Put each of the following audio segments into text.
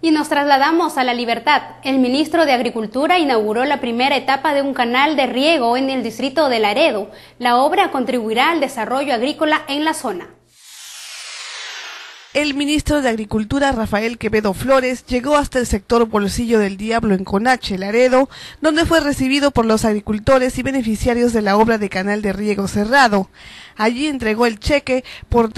Y nos trasladamos a La Libertad. El ministro de Agricultura inauguró la primera etapa de un canal de riego en el distrito de Laredo. La obra contribuirá al desarrollo agrícola en la zona. El ministro de Agricultura, Rafael Quevedo Flores, llegó hasta el sector Bolsillo del Diablo en Conache, Laredo, donde fue recibido por los agricultores y beneficiarios de la obra de canal de riego cerrado. Allí entregó el cheque por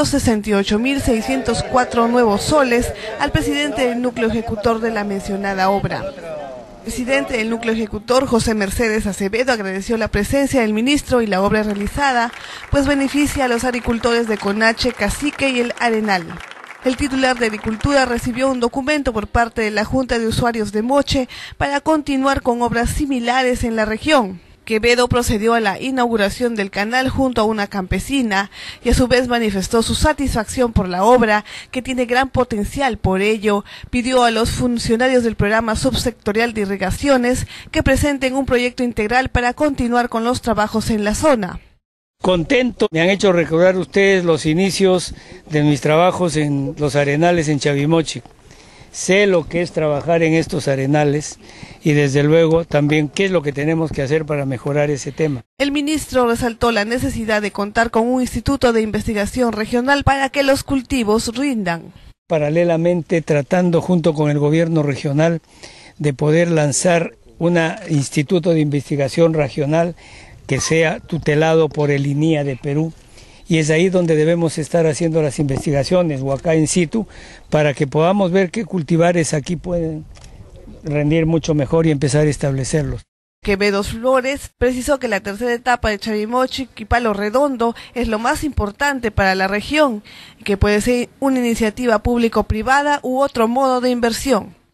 268.604 nuevos soles al presidente del núcleo ejecutor de la mencionada obra. El presidente del núcleo ejecutor, José Mercedes Acevedo, agradeció la presencia del ministro y la obra realizada, pues beneficia a los agricultores de Conache, Cacique y el Arenal. El titular de Agricultura recibió un documento por parte de la Junta de Usuarios de Moche para continuar con obras similares en la región. Quevedo procedió a la inauguración del canal junto a una campesina y a su vez manifestó su satisfacción por la obra, que tiene gran potencial. Por ello, pidió a los funcionarios del programa subsectorial de irrigaciones que presenten un proyecto integral para continuar con los trabajos en la zona. Contento, me han hecho recordar ustedes los inicios de mis trabajos en los arenales en Chavimochic. Sé lo que es trabajar en estos arenales y desde luego también qué es lo que tenemos que hacer para mejorar ese tema. El ministro resaltó la necesidad de contar con un instituto de investigación regional para que los cultivos rindan. Paralelamente tratando junto con el gobierno regional de poder lanzar un instituto de investigación regional que sea tutelado por el INIA de Perú. Y es ahí donde debemos estar haciendo las investigaciones o acá in situ para que podamos ver qué cultivares aquí pueden rendir mucho mejor y empezar a establecerlos. Quevedo Flores precisó que la tercera etapa de Chavimochic y Palo Redondo es lo más importante para la región y que puede ser una iniciativa público-privada u otro modo de inversión.